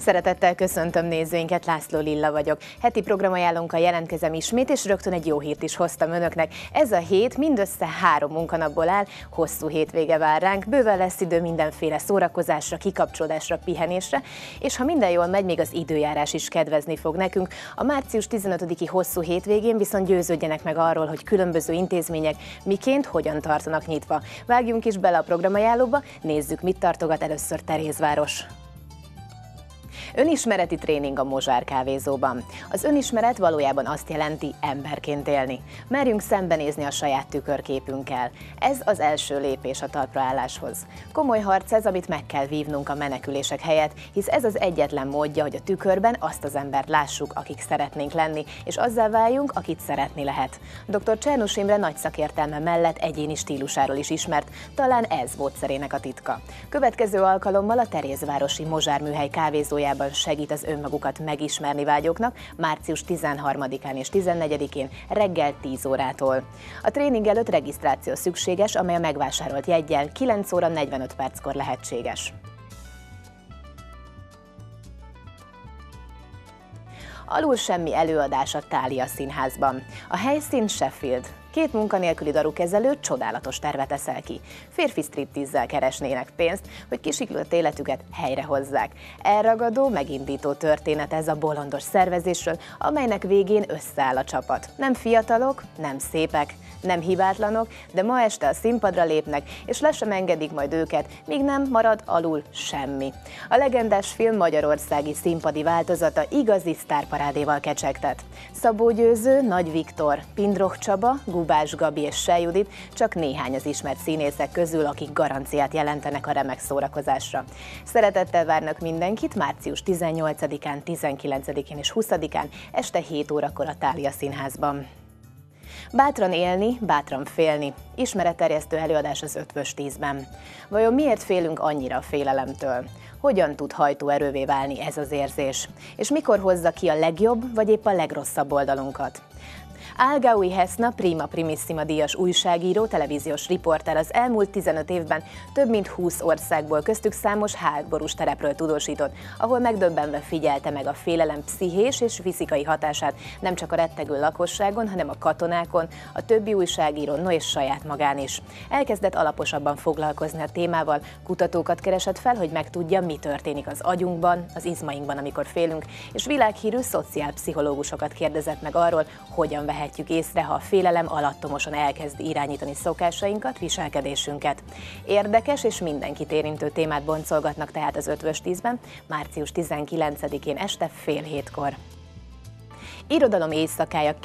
Szeretettel köszöntöm nézőinket, László Lilla vagyok. Heti programajánlónkkal jelentkezem ismét, és rögtön egy jó hírt is hoztam önöknek. Ez a hét mindössze 3 munkanapból áll, hosszú hétvége vár ránk, bőven lesz idő mindenféle szórakozásra, kikapcsolódásra, pihenésre, és ha minden jól megy, még az időjárás is kedvezni fog nekünk. A március 15-i hosszú hétvégén viszont győződjenek meg arról, hogy különböző intézmények miként, hogyan tartanak nyitva. Vágjunk is bele a programajánlóba, nézzük, mit tartogat először Terézváros. Önismereti tréning a Mozsár kávézóban. Az önismeret valójában azt jelenti, emberként élni. Merjünk szembenézni a saját tükörképünkkel. Ez az első lépés a talpraálláshoz. Komoly harc ez, amit meg kell vívnunk a menekülések helyett, hisz ez az egyetlen módja, hogy a tükörben azt az embert lássuk, akik szeretnénk lenni, és azzá váljunk, akit szeretni lehet. Dr. Csernus Imre nagy szakértelme mellett egyéni stílusáról is ismert, talán ez módszerének a titka. Következő alkalommal a terézvárosi Mozsár műhely kávézójában segít az önmagukat megismerni vágyóknak március 13-án és 14-én reggel 10 órától. A tréning előtt regisztráció szükséges, amely a megvásárolt jeggyel 9 óra 45 perckor lehetséges. Alul semmi előadás a Thália Színházban. A helyszín Sheffield. 2 munkanélküli darukezelő csodálatos tervet eszel ki. Férfi striptízzel keresnének pénzt, hogy kisiklott életüket helyrehozzák. Elragadó, megindító történet ez a bolondos szervezésről, amelynek végén összeáll a csapat. Nem fiatalok, nem szépek, nem hibátlanok, de ma este a színpadra lépnek, és le sem engedik majd őket, míg nem marad alul semmi. A legendás film magyarországi színpadi változata igazi sztárparádéval kecsegtet. Szabó Győző, Nagy Viktor, Pindroh Csaba, Gubás Gabi és Sej Judit csak néhány az ismert színészek közül, akik garanciát jelentenek a remek szórakozásra. Szeretettel várnak mindenkit március 18-án, 19-én és 20-án este 7 órakor a Thália Színházban. Bátran élni, bátran félni. Ismeretterjesztő előadás az Ötvös 10-ben. Vajon miért félünk annyira a félelemtől? Hogyan tud hajtóerővé válni ez az érzés? És mikor hozza ki a legjobb, vagy épp a legrosszabb oldalunkat? Algaui Hesna Prima Primissima díjas újságíró, televíziós riporter az elmúlt 15 évben több mint 20 országból, köztük számos háborús terepről tudósított, ahol megdöbbenve figyelte meg a félelem pszichés és fizikai hatását nem csak a rettegő lakosságon, hanem a katonákon, a többi újságírón, no és saját magán is. Elkezdett alaposabban foglalkozni a témával, kutatókat keresett fel, hogy megtudja, mi történik az agyunkban, az izmainkban, amikor félünk, és világhírű szociálpszichológusokat kérdezett meg arról, hogyan vehetjük észre, ha a félelem alattomosan elkezd irányítani szokásainkat, viselkedésünket. Érdekes és mindenkit érintő témát boncolgatnak tehát az Ötvös 10-ben, március 19-én este fél 7-kor. Irodalom éjszakája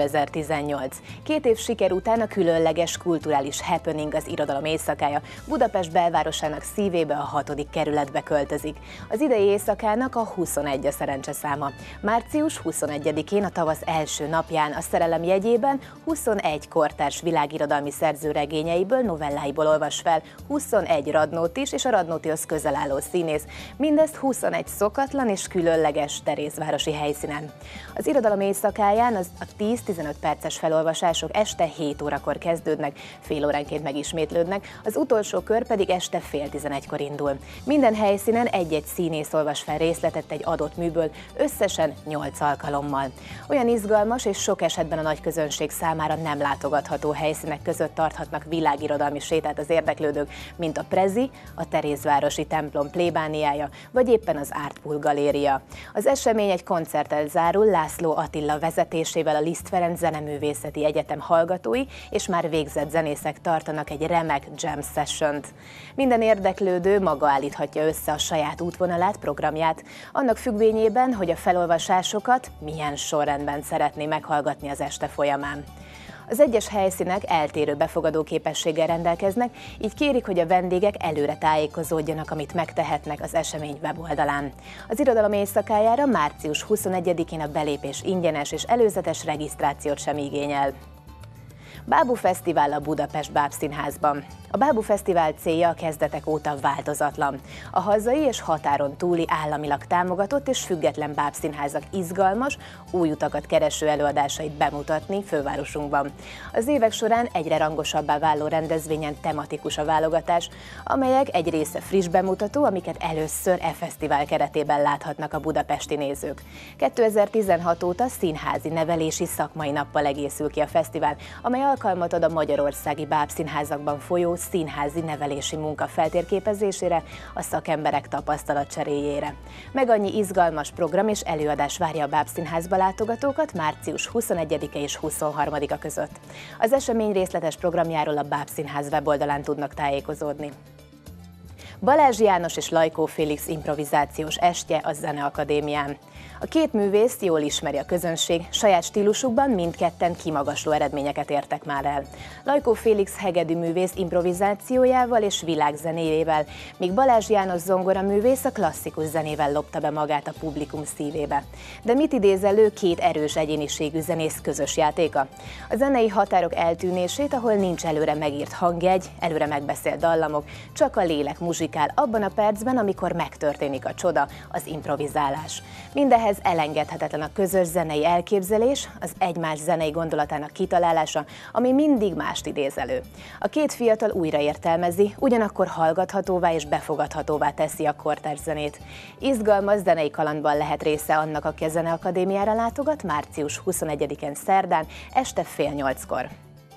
2018. 2 év siker után a különleges kulturális happening, az Irodalom éjszakája Budapest belvárosának szívébe, a 6. kerületbe költözik. Az idei éjszakának a 21 a szerencseszáma. Március 21-én, a tavasz első napján a szerelem jegyében 21 kortárs világirodalmi szerző regényeiből, novelláiból olvas fel 21 Radnótis és a Radnótihoz közel álló színész, mindezt 21 szokatlan és különleges terézvárosi helyszínen. Az Irodalom éjszakáján a 10-15 perces felolvasások este 7 órakor kezdődnek, fél óránként megismétlődnek, az utolsó kör pedig este fél 11-kor indul. Minden helyszínen egy-egy színész olvas fel részletet egy adott műből, összesen 8 alkalommal. Olyan izgalmas és sok esetben a nagy közönség számára nem látogatható helyszínek között tarthatnak világirodalmi sétát az érdeklődők, mint a Prezi, a Terézvárosi templom plébániája, vagy éppen az Artpool galéria. Az esemény egy koncerttel zárul László Attila vezetésével, a Liszt Ferenc Zeneművészeti Egyetem hallgatói és már végzett zenészek tartanak egy remek jam sessiont. Minden érdeklődő maga állíthatja össze a saját útvonalát, programját, annak függvényében, hogy a felolvasásokat milyen sorrendben szeretné meghallgatni az este folyamán. Az egyes helyszínek eltérő befogadó képességgel rendelkeznek, így kérik, hogy a vendégek előre tájékozódjanak, amit megtehetnek az esemény weboldalán. Az Irodalom éjszakájára március 21-én a belépés ingyenes és előzetes regisztrációt sem igényel. Bábú Fesztivál a Budapest Bábszínházban. A Bábú Fesztivál célja a kezdetek óta változatlan. A hazai és határon túli államilag támogatott és független bábszínházak izgalmas, új utakat kereső előadásait bemutatni fővárosunkban. Az évek során egyre rangosabbá váló rendezvényen tematikus a válogatás, amelyek egy része friss bemutató, amiket először e fesztivál keretében láthatnak a budapesti nézők. 2016 óta színházi nevelési szakmai nappal egészül ki a fesztivál, amely alkalmat ad a magyarországi bábszínházakban folyó színházi nevelési munka feltérképezésére, a szakemberek tapasztalatcseréjére. Meg annyi izgalmas program és előadás várja a bábszínházba látogatókat március 21-e és 23-a között. Az esemény részletes programjáról a Bábszínház weboldalán tudnak tájékozódni. Balázs János és Lajkó Félix improvizációs estje a Zeneakadémián. A két művészt jól ismeri a közönség, saját stílusukban mindketten kimagasló eredményeket értek már el. Lajkó Félix hegedű művész improvizációjával és világzenéjével, míg Balázs János zongoraművész a klasszikus zenével lopta be magát a publikum szívébe. De mit idéz elő két erős egyéniségű zenész közös játéka? A zenei határok eltűnését, ahol nincs előre megírt hangjegy, előre megbeszélt dallamok, csak a lélek muzsikál abban a percben, amikor megtörténik a csoda, az improvizálás. Mindehhez elengedhetetlen a közös zenei elképzelés, az egymás zenei gondolatának kitalálása, ami mindig mást idéz elő. A két fiatal újraértelmezi, ugyanakkor hallgathatóvá és befogadhatóvá teszi a kortárs zenét. Izgalmas zenei kalandban lehet része annak, aki a Zeneakadémiára látogat március 21-én szerdán este 7:30-kor.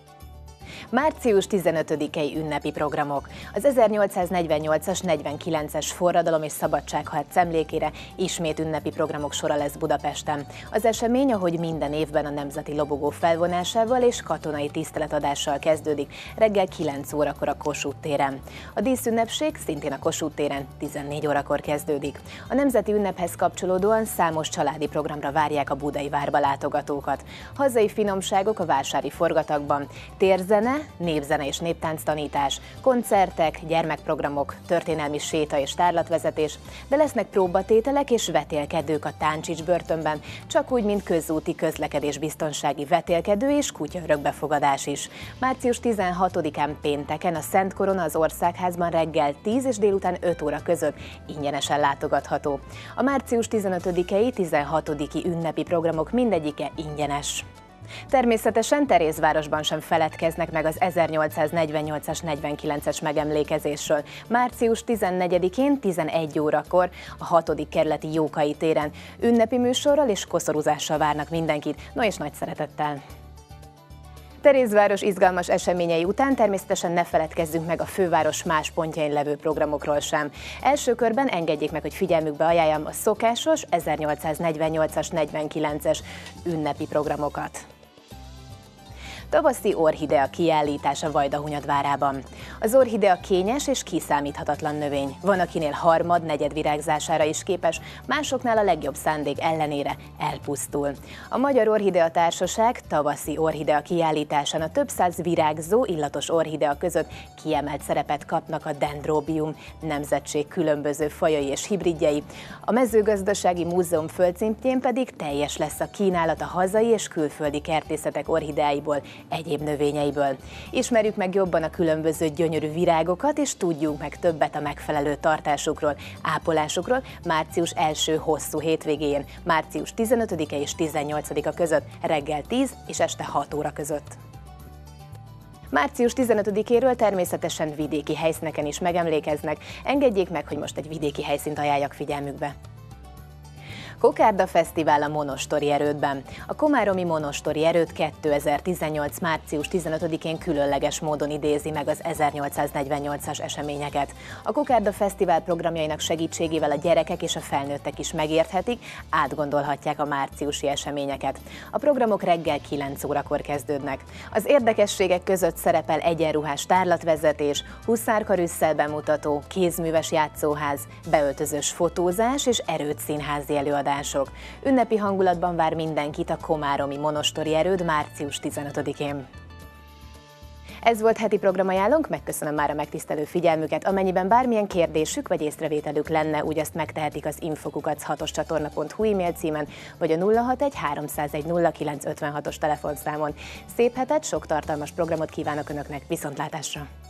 Március 15-i ünnepi programok. Az 1848-as, 49-es forradalom és szabadságharc emlékére ismét ünnepi programok sora lesz Budapesten. Az esemény, ahogy minden évben, a Nemzeti Lobogó felvonásával és katonai tiszteletadással kezdődik reggel 9 órakor a Kossuth téren. A díszünnepség szintén a Kossuth téren 14 órakor kezdődik. A nemzeti ünnephez kapcsolódóan számos családi programra várják a budai várba látogatókat. Hazai finomságok a vásári forgatagban, térzene, népzene és néptánctanítás, koncertek, gyermekprogramok, történelmi séta és tárlatvezetés, de lesznek próbatételek és vetélkedők a Táncsics börtönben, csak úgy, mint közúti közlekedésbiztonsági vetélkedő és kutyaörökbefogadás is. Március 16-án pénteken a Szent Korona az Országházban reggel 10 és délután 5 óra között ingyenesen látogatható. A március 15-i, 16-i ünnepi programok mindegyike ingyenes. Természetesen Terézvárosban sem feledkeznek meg az 1848-as, 49-es megemlékezésről. Március 14-én 11 órakor a 6. kerületi Jókai téren ünnepi műsorral és koszorúzással várnak mindenkit, no és nagy szeretettel. Terézváros izgalmas eseményei után természetesen ne feledkezzünk meg a főváros más pontjain levő programokról sem. Első körben engedjék meg, hogy figyelmükbe ajánljam a szokásos 1848-as, 49-es ünnepi programokat. Tavaszi orchidea kiállítás a Vajdahunyad várában. Az orchidea kényes és kiszámíthatatlan növény. Van, akinél harmad, negyed virágzására is képes, másoknál a legjobb szándék ellenére elpusztul. A Magyar Orchidea Társaság tavaszi orchidea kiállításán a több száz virágzó, illatos orchidea között kiemelt szerepet kapnak a Dendrobium nemzetség különböző fajai és hibridjei. A Mezőgazdasági Múzeum földszintjén pedig teljes lesz a kínálat a hazai és külföldi kertészetek orchideáiból, egyéb növényeiből. Ismerjük meg jobban a különböző gyönyörű virágokat, és tudjunk meg többet a megfelelő tartásukról, ápolásukról március első hosszú hétvégén, március 15-e és 18-a között, reggel 10 és este 6 óra között. Március 15-éről természetesen vidéki helyszíneken is megemlékeznek. Engedjék meg, hogy most egy vidéki helyszínt ajánljak figyelmükbe. Kokárda Fesztivál a Monostori Erődben. A komáromi Monostori Erőd 2018. március 15-én különleges módon idézi meg az 1848-as eseményeket. A Kokárda Fesztivál programjainak segítségével a gyerekek és a felnőttek is megérthetik, átgondolhatják a márciusi eseményeket. A programok reggel 9 órakor kezdődnek. Az érdekességek között szerepel egyenruhás tárlatvezetés, huszárkarüsszel bemutató, kézműves játszóház, beöltözős fotózás és erődszínházi előadás. Ünnepi hangulatban vár mindenkit a komáromi Monostori Erőd március 15-én. Ez volt heti programajánlónk, megköszönöm már a megtisztelő figyelmüket. Amennyiben bármilyen kérdésük vagy észrevételük lenne, úgy azt megtehetik az info@6oscsatorna.hu e-mail címen, vagy a 061 301 0956-os telefonszámon. Szép hetet, sok tartalmas programot kívánok Önöknek, viszontlátásra!